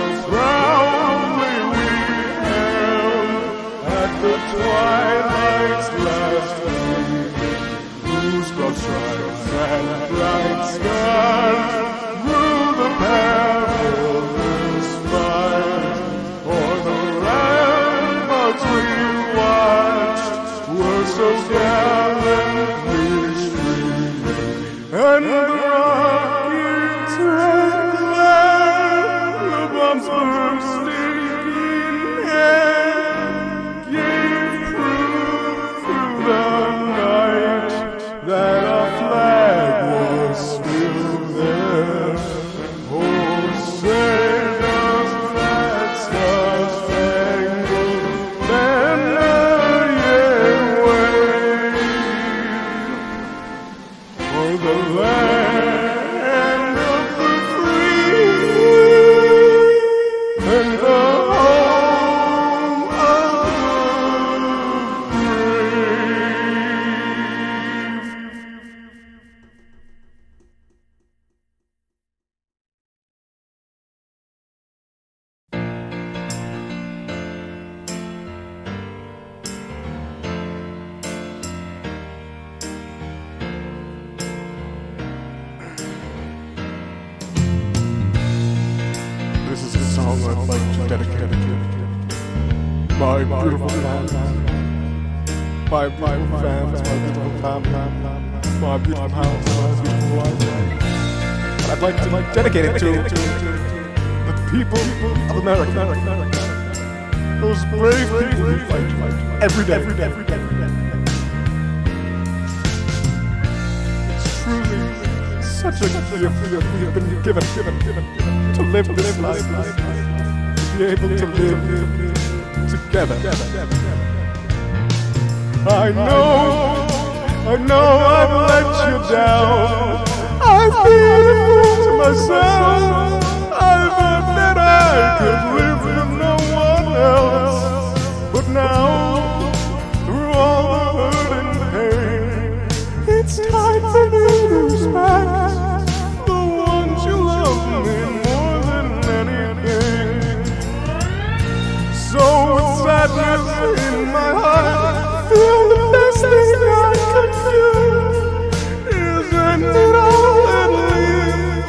proudly we hailed at the twilight's last gleam, whose broad stripes and bright stars rule the perilous fight. For the ramparts we watched were so gallantly streaming, and the rockets red glare, the bombs bursting in air, gave proof through the night that our flag was still there. Oh, say does that star-spangled banner yet wave for the land of the free and the home of the brave? This is a song I'd like to dedicate to my beautiful fans, my beautiful fans, my beautiful family, my beautiful house, my beautiful life. And I'd like to dedicate it to the people of America, those brave people who fight every day. It's truly such a gift we have been given to live this life, to be able to live together. I know I've let you down. I've been a fool to myself. I thought that I could live with no one else, but now, through all the hurt and pain, it's time for me to respect the ones you love me more than anything. So with sadness in my heart, I feel the best thing I could do is end it all and live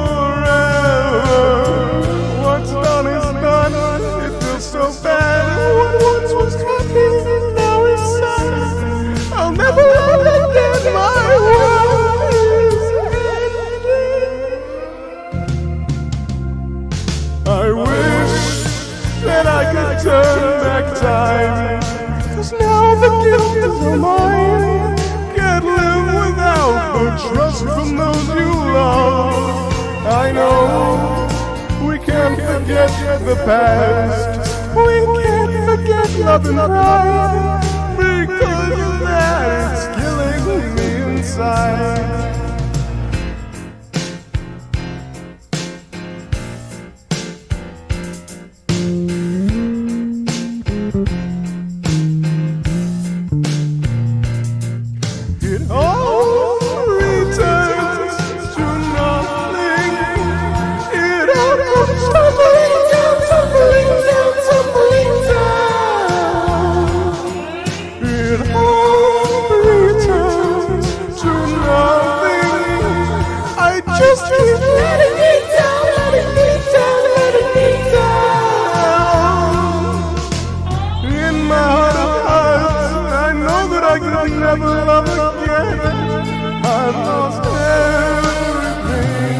forever. What's done is done. It feels so bad. What once was happy now is sad. I'll never love again. My world is ending. I wish that I could turn back time, 'cause now the guilt is all mine. Can't live without the trust from those you love. I know we can't forget the past. We can't forget love and pride. Because of that, it's killing me inside. It all returns to nothing. It all comes tumbling down, tumbling down, tumbling down. It all returns to nothing. I just keep letting it down, letting it down, letting it down. In my heart of hearts, I know that I could never love again. I've lost everything,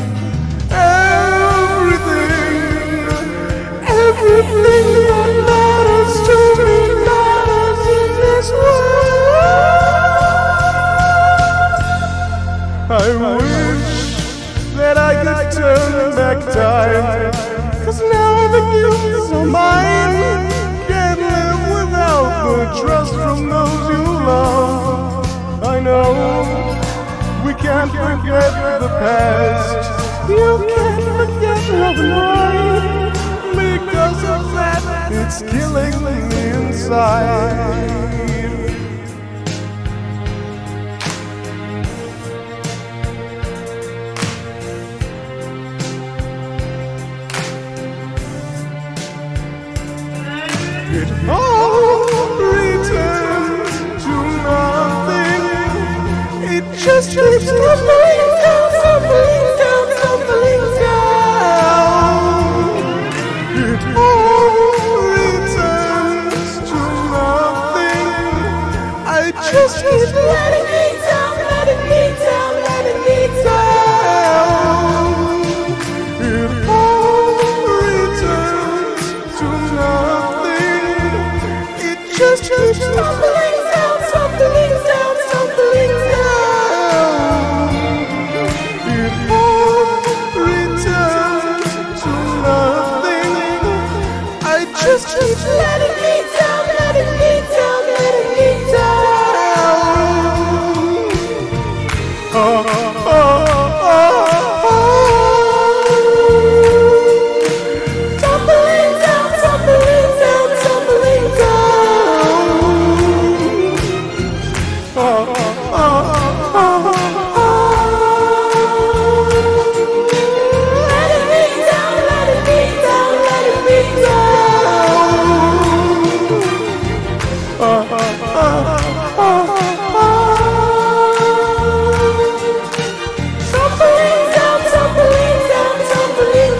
everything, everything that matters to me matters in this world. I wish that I could turn back time, 'cause now the guilt is all mine. Can't live without the trust from those you love. I know we can't forget the past. You can't forget love and pride. Because of that, it's killing me inside. It all returns to nothing. It just keeps tumbling down, tumbling down, tumbling down. It all returns to nothing. I just keep letting me down, letting me down, letting me down. It all returns to nothing. It just keeps tumbling down, tumbling down, tumbling down. It all returns to nothing. I just keep letting me down, letting me down, letting me down. Tumbling down, tumbling down, tumbling letting me down, letting me down, letting me tumbling down, tumbling down, tumbling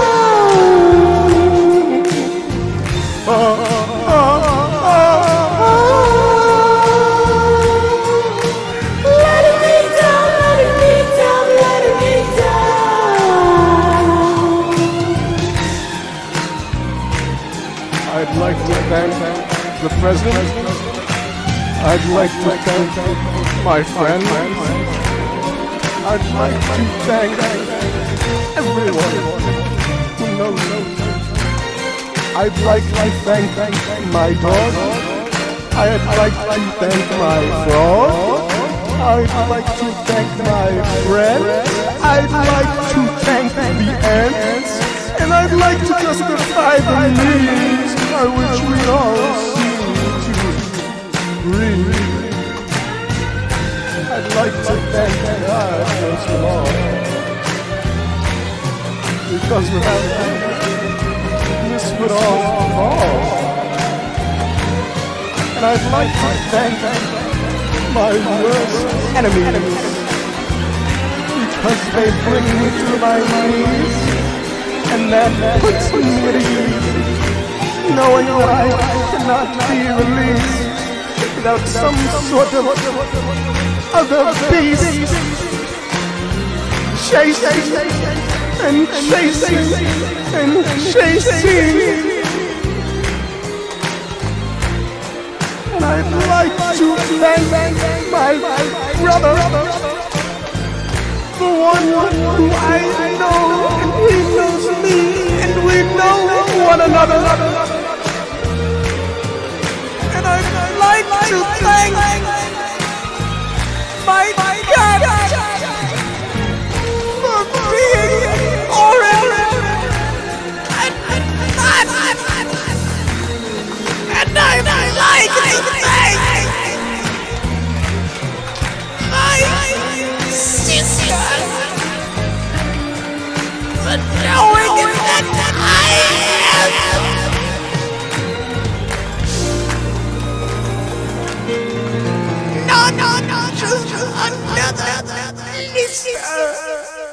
letting me down, letting me down, letting me down. I'd like to thank the President. I'd like to thank my friends. I'd like to thank everyone who knows me. I'd like to thank my dog. I'd like to thank my frog. I'd like to thank my friend. I'd like to thank the ants. And I'd like to justify the means by which we all seem to breathe. I'd like to thank God most of all, because without Him, this would all fall. And I'd like to thank my worst enemies, because they bring me to my knees, and that puts me at ease, knowing that I cannot be released without some sort of other beast chasing and chasing and chasing. And I'd like to thank my brother, the one who I know, and he knows me, and we know one another. And I'd like to thank my God for being orange and not. And I'd like to thank my sister for knowing that I am not just another listener.